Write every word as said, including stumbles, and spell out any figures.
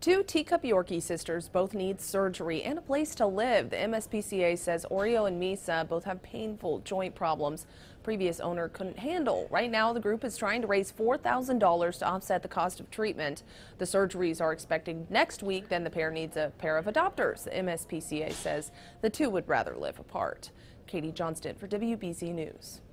Two Teacup Yorkie sisters both need surgery and a place to live. The M S P C A says Oreo and Misa both have painful joint problems previous owner couldn't handle. Right now, the group is trying to raise four thousand dollars to offset the cost of treatment. The surgeries are expected next week. Then the pair needs a pair of adopters. The M S P C A says the two would rather live apart. Katie Johnston for W B Z News.